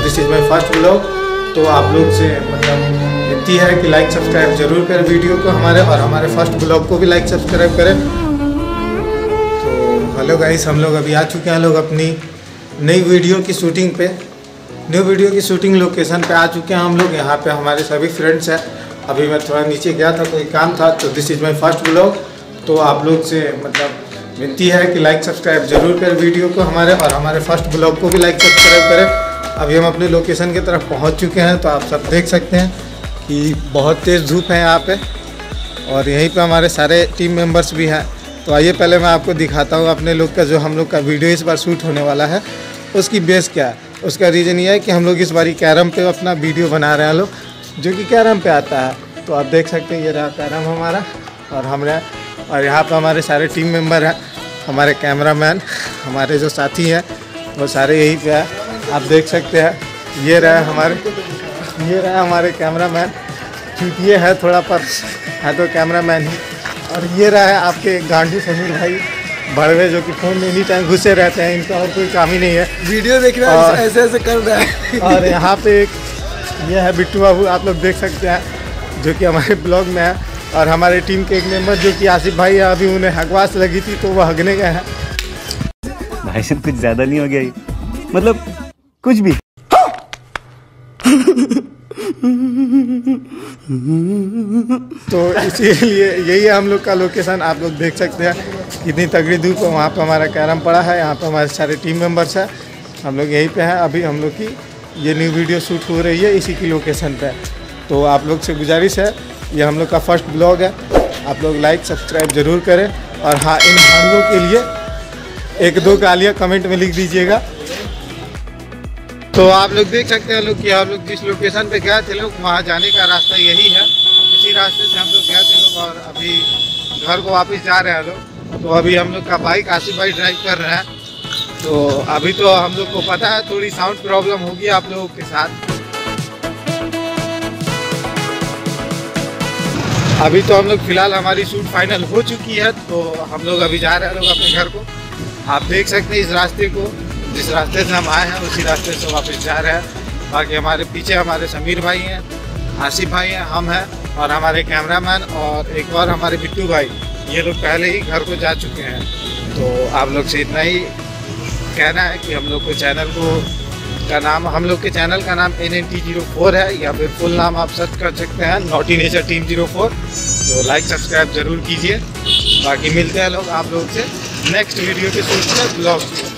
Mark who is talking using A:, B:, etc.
A: This is my first blog. तो आप लोग से मतलब विनती है कि लाइक सब्सक्राइब जरूर करें वीडियो को हमारे, और हमारे फर्स्ट ब्लॉग को भी लाइक सब्सक्राइब करें। तो हेलो गाइस, हम लोग अभी आ चुके हैं लोग अपनी नई वीडियो की शूटिंग पे, न्यू वीडियो की शूटिंग लोकेशन पे आ चुके हैं हम लोग। यहाँ पे हमारे सभी फ्रेंड्स हैं। अभी मैं थोड़ा नीचे गया था, कोई काम था, तो this is my first blog. तो आप लोग से मतलब विनती है कि लाइक सब्सक्राइब जरूर करें वीडियो को हमारे, और हमारे फर्स्ट ब्लॉग को भी लाइक सब्सक्राइब करें। अभी हम अपने लोकेशन की तरफ पहुँच चुके हैं। तो आप सब देख सकते हैं कि बहुत तेज़ धूप है यहाँ पे, और यहीं पे हमारे सारे टीम मेंबर्स भी हैं। तो आइए पहले मैं आपको दिखाता हूँ अपने लोग का, जो हम लोग का वीडियो इस बार शूट होने वाला है उसकी बेस क्या है। उसका रीज़न ये है कि हम लोग इस बारी कैरम पे अपना वीडियो बना रहे हैं लोग, जो कि कैरम पे आता है। तो आप देख सकते हैं ये रहा कैरम हमारा, और यहाँ पे हमारे सारे टीम मेंबर हैं। हमारे कैमरामैन, हमारे जो साथी हैं वो सारे यहीं पे हैं। आप देख सकते हैं ये रहा हमारे कैमरामैन, क्योंकि ये है थोड़ा पर है तो कैमरामैन ही। और ये रहा है आपके गांडू समीर भाई बड़वे, जो कि फ़ोन में एनी टाइम घुसे रहते हैं, इनका और कोई काम ही नहीं है, वीडियो देख रहे हैं, ऐसे ऐसे कर रहा है। और यहाँ पे एक ये है बिट्टू बाबू, आप लोग देख सकते हैं, जो कि हमारे ब्लॉग में है। और हमारे टीम के एक मेंबर जो कि आसिफ भाई है, अभी उन्हें हकवास लगी थी तो वो हगने गए हैं।
B: भाई साहब कुछ ज़्यादा नहीं हो गया, मतलब कुछ भी।
A: तो इसीलिए यही है हम लोग का लोकेशन। आप लोग देख सकते हैं कितनी तगड़ी धूप है। वहाँ पे हमारा कैरम पड़ा है, यहाँ पे हमारे सारे टीम मेंबर्स हैं, हम लोग यहीं पे हैं। अभी हम लोग की ये न्यू वीडियो शूट हो रही है इसी की लोकेशन पे। तो आप लोग से गुजारिश है, ये हम लोग का फर्स्ट ब्लॉग है, आप लोग लाइक सब्सक्राइब ज़रूर करें। और हाँ, इन भाइयों के लिए एक दो गालियाँ कमेंट में लिख दीजिएगा। तो आप लोग देख सकते हैं लोग कि हम लोग जिस लोकेशन पे गए थे लोग, वहाँ जाने का रास्ता यही है। इसी रास्ते से हम लोग गए थे लोग, और अभी घर को वापस जा रहे हैं लोग। तो अभी हम लोग का बाइक आसिफ भाई ड्राइव कर रहे हैं। तो अभी तो हम लोग को पता है थोड़ी साउंड प्रॉब्लम होगी आप लोगों के साथ। अभी तो हम लोग फिलहाल हमारी शूट फाइनल हो चुकी है, तो हम लोग अभी जा रहे हैं लोग अपने घर को। आप देख सकते हैं इस रास्ते को, जिस रास्ते से हम आए हैं उसी रास्ते से वापस जा रहे हैं। बाकी हमारे पीछे हमारे समीर भाई हैं, आसिफ भाई हैं, हम हैं, और हमारे कैमरामैन, और एक और हमारे बिट्टू भाई, ये लोग पहले ही घर को जा चुके हैं। तो आप लोग से इतना ही कहना है कि हम लोग के चैनल हम लोग के चैनल का नाम NNT04 है, या फिर फुल नाम आप सर्च कर सकते हैं नॉटी नेचर टीम 04। तो लाइक सब्सक्राइब जरूर कीजिए। बाकी मिलते हैं लोग आप लोग से नेक्स्ट वीडियो के शूट में ब्लॉग।